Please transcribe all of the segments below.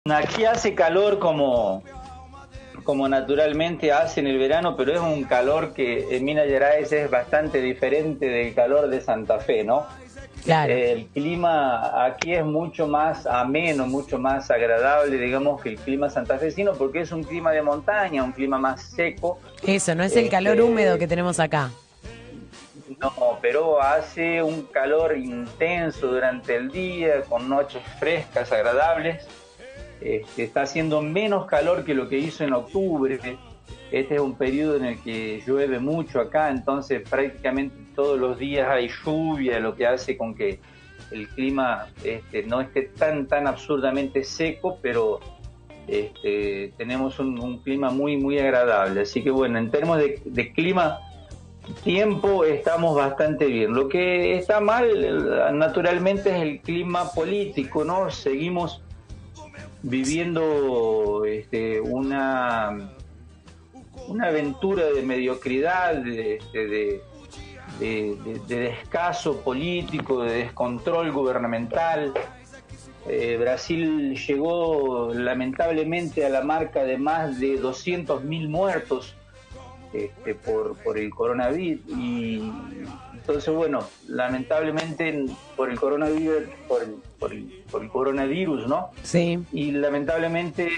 Aquí hace calor como naturalmente hace en el verano, pero es un calor que en Minas Gerais es bastante diferente del calor de Santa Fe, ¿no? Claro. El clima aquí es mucho más ameno, mucho más agradable, digamos, que el clima santafesino, porque es un clima de montaña, un clima más seco. Eso, no es el calor húmedo que tenemos acá. No, pero hace un calor intenso durante el día, con noches frescas, agradables. Está haciendo menos calor que lo que hizo en octubre. Este es un periodo en el que llueve mucho acá, entonces prácticamente todos los días hay lluvia, lo que hace con que el clima no esté tan absurdamente seco, pero tenemos un clima muy agradable. Así que bueno, en términos de clima, tiempo, estamos bastante bien. Lo que está mal, naturalmente, es el clima político, ¿no? Seguimos viviendo una aventura de mediocridad, de descaso político, de descontrol gubernamental. Brasil llegó lamentablemente a la marca de más de 200.000 muertos por el coronavirus, y entonces bueno, lamentablemente por el coronavirus, por el coronavirus, ¿no? Sí. Y lamentablemente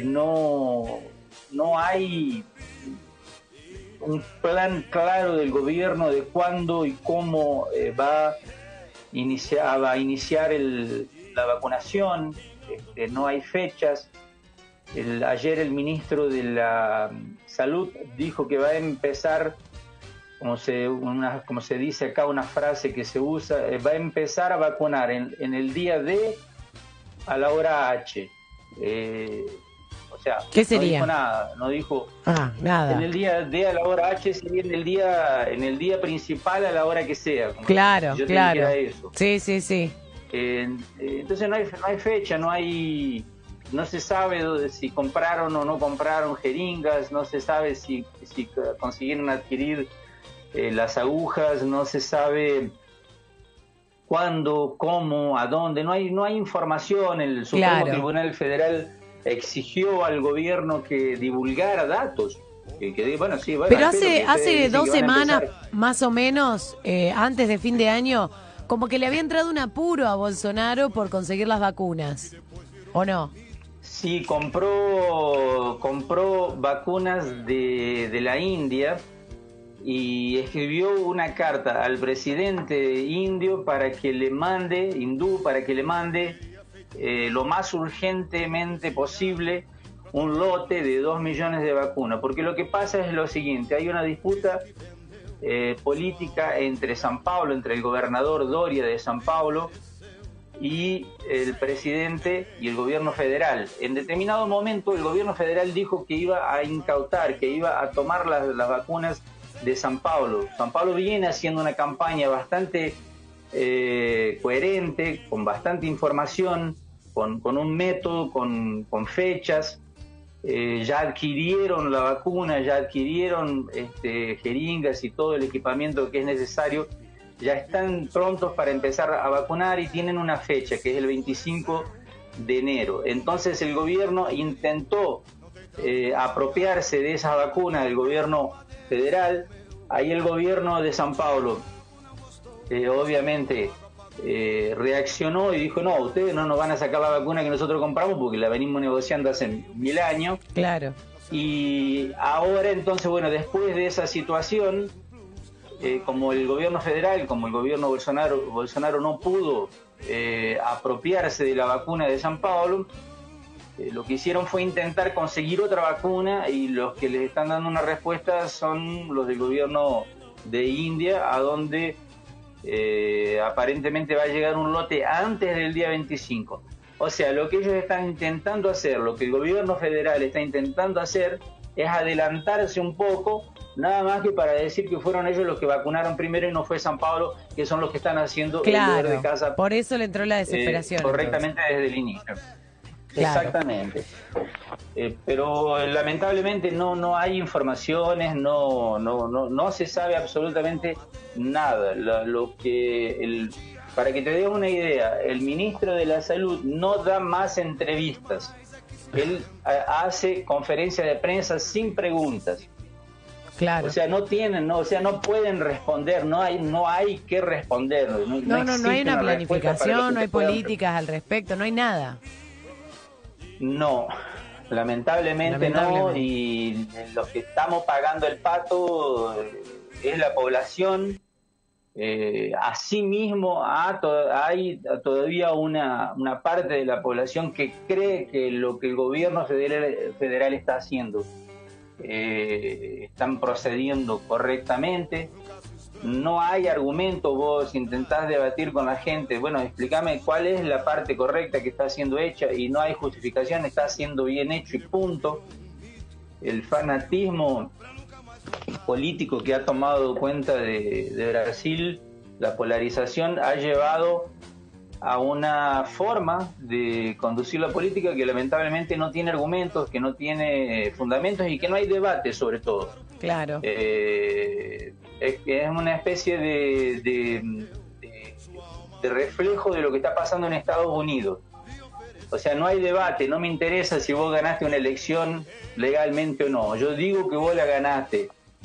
no hay un plan claro del gobierno de cuándo y cómo va a iniciar la vacunación. No hay fechas. Ayer el ministro de la Salud dijo que va a empezar, como se dice acá, una frase que se usa, va a empezar a vacunar en el día D a la hora H. O sea, ¿qué sería? No dijo nada, no dijo nada. en el día D a la hora H, sería en el día principal a la hora que sea. Claro, yo claro. Eso. Sí. Entonces no hay fecha, no se sabe si compraron o no compraron jeringas, no se sabe si consiguieron adquirir las agujas, no se sabe cuándo, cómo, a dónde, no hay información. El Supremo Tribunal Federal exigió al gobierno que divulgara datos. Pero hace 2 semanas, más o menos, antes de fin de año, como que le había entrado un apuro a Bolsonaro por conseguir las vacunas, ¿o no? Sí, compró vacunas de la India y escribió una carta al presidente indio para que le mande lo más urgentemente posible un lote de 2 millones de vacunas, porque lo que pasa es lo siguiente: hay una disputa política entre el gobernador Doria de San Paulo y el presidente y el gobierno federal. En determinado momento el gobierno federal dijo que iba a incautar, que iba a tomar las vacunas de San Paulo. San Paulo viene haciendo una campaña bastante coherente, con bastante información, con un método, con fechas. Ya adquirieron la vacuna, ya adquirieron jeringas y todo el equipamiento que es necesario. Ya están prontos para empezar a vacunar y tienen una fecha, que es el 25 de enero. Entonces el gobierno intentó apropiarse de esa vacuna del gobierno federal. Ahí el gobierno de San Paulo obviamente reaccionó y dijo: no, ustedes no nos van a sacar la vacuna que nosotros compramos porque la venimos negociando hace 1000 años. Claro. Y ahora entonces, bueno, después de esa situación, como el gobierno federal, como el gobierno Bolsonaro no pudo apropiarse de la vacuna de San Paulo, lo que hicieron fue intentar conseguir otra vacuna, y los que les están dando una respuesta son los del gobierno de India, a donde aparentemente va a llegar un lote antes del día 25. O sea, lo que ellos están intentando hacer, lo que el gobierno federal está intentando hacer, es adelantarse un poco, nada más que para decir que fueron ellos los que vacunaron primero y no fue San Paulo, que son los que están haciendo el deber de casa. Por eso le entró la desesperación. Correctamente desde el inicio. Claro. Exactamente. Pero lamentablemente no hay informaciones, no se sabe absolutamente nada. Para que te des una idea, el ministro de la Salud no da más entrevistas. él hace conferencias de prensa sin preguntas. Claro. O sea, no pueden responder, no hay que responder. No hay una planificación, no hay políticas al respecto, no hay nada. No, lamentablemente no, y los que estamos pagando el pato es la población. Asimismo, hay todavía una parte de la población que cree que lo que el gobierno federal está haciendo están procediendo correctamente. No hay argumento. Vos intentás debatir con la gente, bueno, explícame cuál es la parte correcta que está siendo hecha, y no hay justificación, está siendo bien hecho y punto. El fanatismo político que ha tomado cuenta de Brasil, la polarización, ha llevado a una forma de conducir la política que lamentablemente no tiene argumentos, que no tiene fundamentos y que no hay debate, sobre todo. Claro. Es una especie de reflejo de lo que está pasando en Estados Unidos. O sea, no hay debate, no me interesa si vos ganaste una elección legalmente o no. Yo digo que vos la ganaste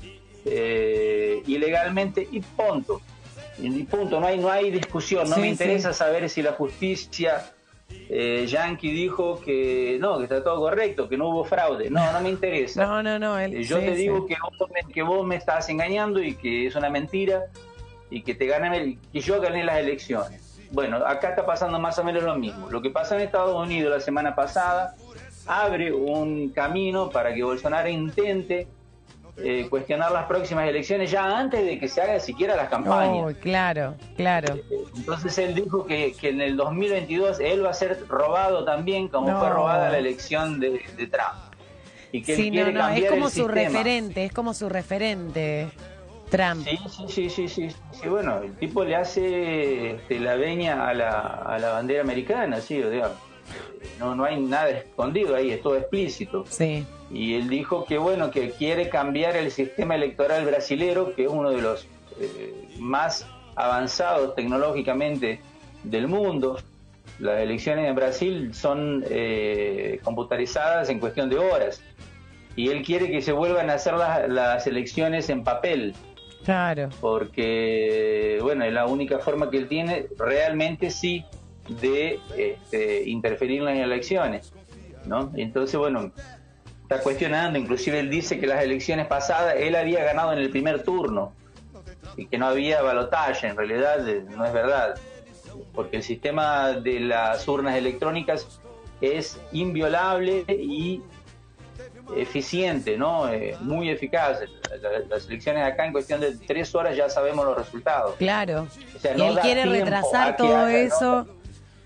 ilegalmente y punto. Y punto, no hay discusión. No me interesa saber si la justicia yanqui dijo que no, que está todo correcto, que no hubo fraude. No me interesa. Yo te digo que vos me estás engañando y que es una mentira y que que yo gané las elecciones. Bueno, acá está pasando más o menos lo mismo. Lo que pasó en Estados Unidos la semana pasada abre un camino para que Bolsonaro intente cuestionar las próximas elecciones ya antes de que se hagan siquiera las campañas. Claro. Entonces él dijo que en el 2022 él va a ser robado también, como fue robada la elección de Trump. Y que él quiere cambiar es como el su sistema. referente, Trump. Sí, bueno, el tipo le hace la veña a la bandera americana, sí, o sea, no hay nada escondido ahí, es todo explícito. Sí. Y él dijo que bueno, que quiere cambiar el sistema electoral brasilero, que es uno de los más avanzados tecnológicamente del mundo. Las elecciones en Brasil son computarizadas en cuestión de horas, y él quiere que se vuelvan a hacer las elecciones en papel. Claro. Porque bueno, es la única forma que él tiene realmente sí de interferir en las elecciones, ¿no? Entonces bueno, está cuestionando, inclusive él dice que las elecciones pasadas él había ganado en el primer turno y que no había balotaje. En realidad no es verdad, porque el sistema de las urnas electrónicas es inviolable y eficiente, ¿no? Muy eficaz. Las elecciones acá en cuestión de 3 horas ya sabemos los resultados. Claro. O sea, y él quiere retrasar todo eso. ¿no?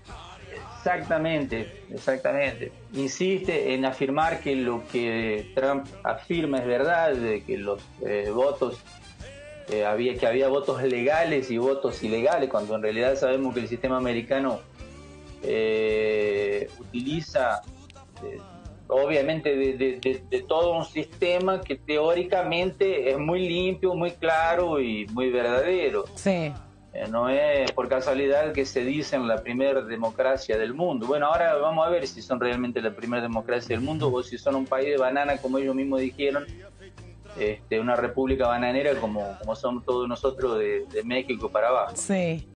Exactamente. Insiste en afirmar que lo que Trump afirma es verdad, de que los votos, que había votos legales y votos ilegales, cuando en realidad sabemos que el sistema americano utiliza obviamente de todo un sistema que teóricamente es muy limpio, muy claro y muy verdadero. Sí. No es por casualidad que se dicen la primera democracia del mundo. Bueno, ahora vamos a ver si son realmente la primera democracia del mundo o si son un país de banana, como ellos mismos dijeron, una república bananera como somos todos nosotros de México para abajo. Sí.